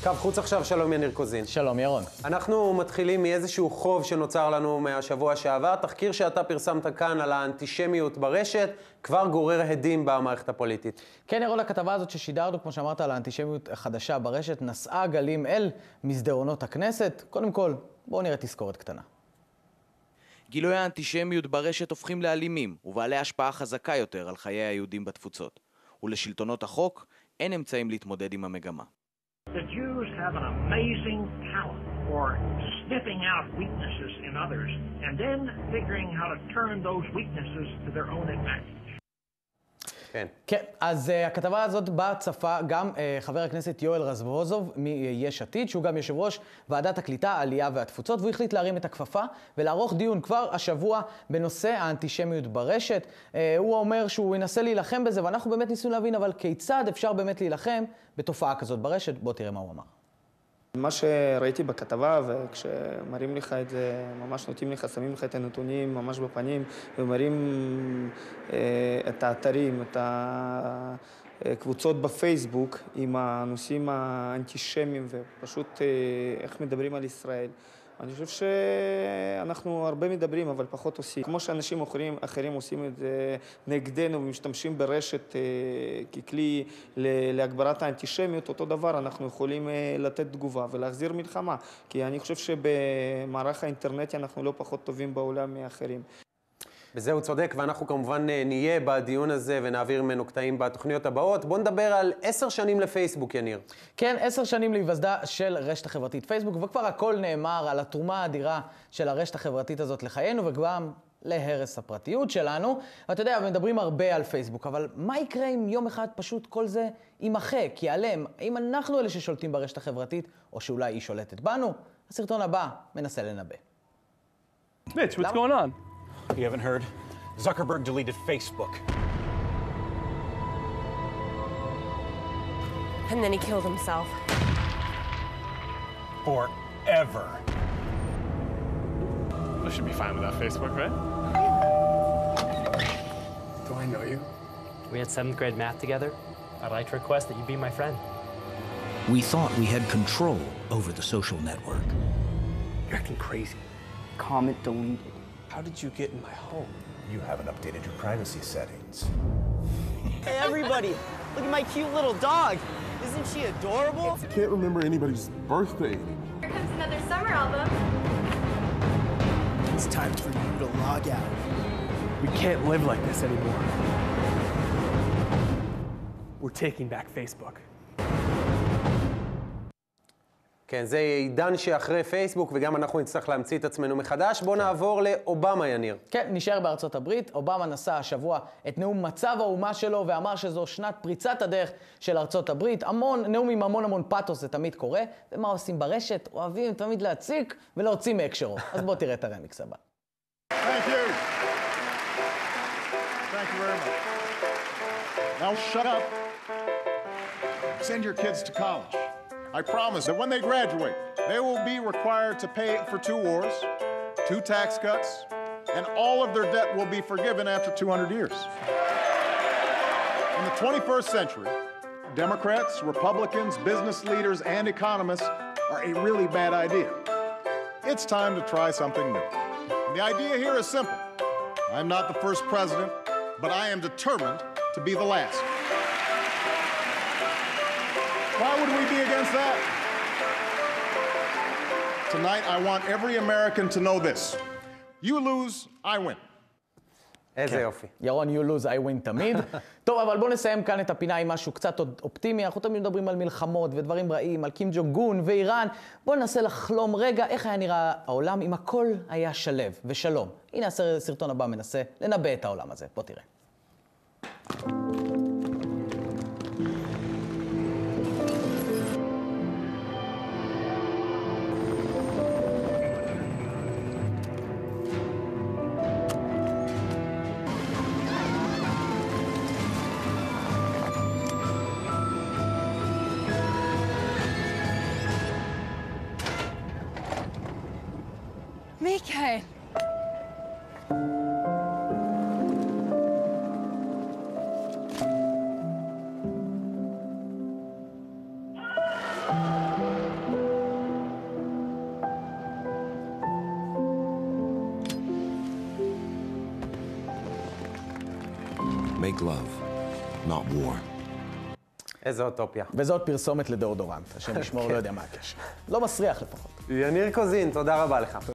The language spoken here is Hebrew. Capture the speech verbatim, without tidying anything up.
קו חוץ עכשיו, שלום יניר קוזין. שלום ירון. אנחנו מתחילים מאיזשהו חוב שנוצר לנו מהשבוע שעבר. תחקיר שאתה פרסמת כאן על האנטישמיות ברשת, כבר גורר הדים במערכת הפוליטית. כן ירון, הכתבה הזאת ששידרנו, כמו שאמרת, על האנטישמיות החדשה ברשת, נשאה גלים אל מסדרונות הכנסת. קודם כל, בואו נראה תזכורת קטנה. גילויי האנטישמיות ברשת הופכים לאלימים ובעלי השפעה חזקה יותר על חיי היהודים בתפוצות. ולשלטונות החוק אין אמצעים להתמודד עם המגמה. The Jews have an amazing talent for sniffing out weaknesses in others and then figuring how to turn those weaknesses to their own advantage. כן. כן, אז uh, הכתבה הזאת בה צפה גם uh, חבר הכנסת יואל רזבוזוב מיש עתיד, שהוא גם יושב ראש ועדת הקליטה, העלייה והתפוצות, והוא החליט להרים את הכפפה ולערוך דיון כבר השבוע בנושא האנטישמיות ברשת. Uh, הוא אומר שהוא ינסה להילחם בזה, ואנחנו באמת ניסינו להבין, אבל כיצד אפשר באמת להילחם בתופעה כזאת ברשת? בוא תראה מה הוא אמר. מה שראיתי בכתבה, וכשמראים לך את זה, ממש נותנים לך, שמים לך את הנתונים ממש בפנים, ומראים אה, את האתרים, את הקבוצות בפייסבוק עם הנושאים האנטישמיים, ופשוט אה, איך מדברים על ישראל. אני חושב שאנחנו הרבה מדברים, אבל פחות עושים. כמו שאנשים אחרים, אחרים עושים את זה נגדנו ומשתמשים ברשת ככלי להגברת האנטישמיות, אותו דבר אנחנו יכולים לתת תגובה ולהחזיר מלחמה. כי אני חושב שבמערך האינטרנטי אנחנו לא פחות טובים בעולם מאחרים. בזה הוא צודק, ואנחנו כמובן נהיה בדיון הזה ונעביר ממנו קטעים בתוכניות הבאות. בואו נדבר על עשר שנים לפייסבוק, יניר. כן, עשר שנים להיווסדה של רשת החברתית פייסבוק, וכבר הכל נאמר על התרומה האדירה של הרשת החברתית הזאת לחיינו, וגם להרס הפרטיות שלנו. ואתה יודע, מדברים הרבה על פייסבוק, אבל מה יקרה אם יום אחד פשוט כל זה יימחק, ייעלם? האם אנחנו אלה ששולטים ברשת החברתית, או שאולי היא שולטת בנו? הסרטון הבא מנסה לנבא. Mitch, what's going on? You haven't heard? Zuckerberg deleted Facebook. And then he killed himself. Forever. I should be fine without Facebook, right? Do I know you? We had seventh grade math together. I'd like to request that you be my friend. We thought we had control over the social network. You're acting crazy. Comment deleted. How did you get in my home? You haven't updated your privacy settings. Hey, everybody! Look at my cute little dog! Isn't she adorable? I can't remember anybody's birthday anymore. Here comes another summer album. It's time for you to log out. We can't live like this anymore. We're taking back Facebook. כן, זה עידן שאחרי פייסבוק, וגם אנחנו נצטרך להמציא את עצמנו מחדש. בואו נעבור לאובמה, יניר. כן, נשאר בארצות הברית. אובמה נשא השבוע את נאום מצב האומה שלו, ואמר שזו שנת פריצת הדרך של ארצות הברית. המון, נאום עם המון המון פאתוס, זה תמיד קורה. ומה עושים ברשת? אוהבים תמיד להציק ולהוציא מהקשרו. אז בואו תראה את הרמיקס הבא. Thank you. Thank you very much. Now shut up. Send your kids to college. I promise that when they graduate, they will be required to pay for two wars, two tax cuts, and all of their debt will be forgiven after two hundred years. In the twenty-first century, Democrats, Republicans, business leaders, and economists are a really bad idea. It's time to try something new. And the idea here is simple. I'm not the first president, but I am determined to be the last. Why would we be against that? Tonight, I want every American to know this. You lose, I win. איזה יופי. ירון, you lose, I win תמיד. טוב, אבל בואו נסיים כאן את הפינה עם משהו קצת אופטימי. אנחנו תמיד מדברים על מלחמות ודברים רעים, על קים ג'ונג און ואיראן. בואו ננסה לחלום רגע איך היה נראה העולם אם הכל היה שלב ושלום. הנה הסרטון הבא מנסה לנבא את העולם הזה. בוא תראה. Mikael. Make love, not war. איזה אוטופיה. וזאת פרסומת לדאודורנט, השם ישמור, לא יודע מה הקשר. לא מסריח לפחות. יניר קוזין, תודה רבה לך.